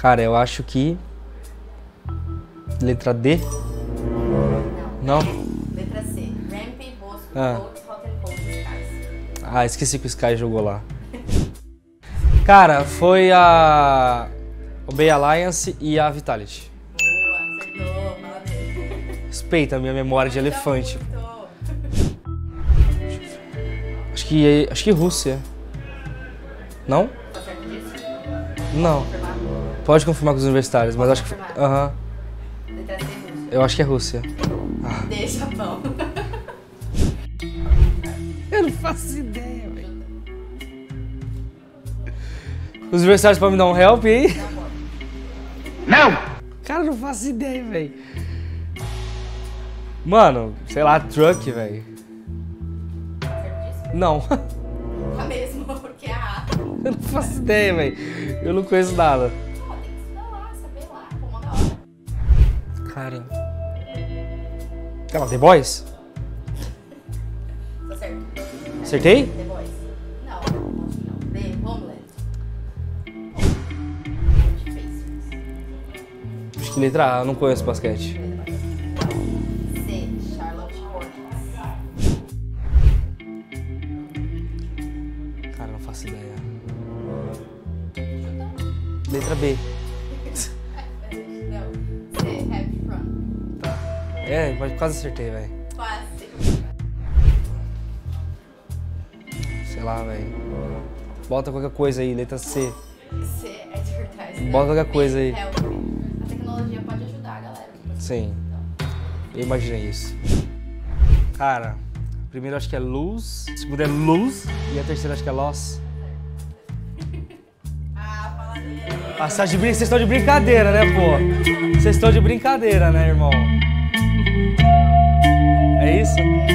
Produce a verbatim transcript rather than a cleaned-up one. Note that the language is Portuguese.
Cara, eu acho que... Letra D? Não? Não? Letra C. Ramp, Bosco, Ah. Boats, Hot and Cold, Skies. Ah, esqueci que o Sky jogou lá. Cara, foi a... O Bay Alliance e a Vitality. Boa, acertou, parabéns. Respeita a minha memória de elefante. Acertou. Acho que... Acho que Rússia. Não? Tá certo disso? Não. Confirmar? Pode confirmar com os universitários, mas acho que... Confirmar. Aham. Letra C, Rússia. Eu acho que é Rússia. D, Japão. Eu não faço ideia, velho. Os universitários podem me dar um help aí? Não. Cara, eu não faço ideia, velho. Mano, sei lá, truck, velho. Tá certo disso? Não. Tá mesmo, porque é a A. Eu não faço ideia, velho. Eu não conheço nada. Ó, tem que estudar lá, saber lá, pô, mó da hora. Cara. Cara, The Boys? Tá certo. Acertei? The Boys. Não, não. B, Homeland. Acho que letra A, eu não conheço basquete. C, Charlotte Hornets. Cara, não faço ideia. Letra B. Não. C, Happy Run. É, mas quase acertei, velho. Quase. Sei lá, velho. Bota qualquer coisa aí, letra C. C, Advertising. Bota qualquer coisa aí. Help. A tecnologia pode ajudar, galera. Sim. Eu imaginei isso. Cara, a primeira acho que é luz, a segunda é luz e a terceira acho que é loss. Ah, fala dele. Ah, vocês de brin- vocês estão de brincadeira, né, pô? Vocês estão de brincadeira, né, irmão? É isso?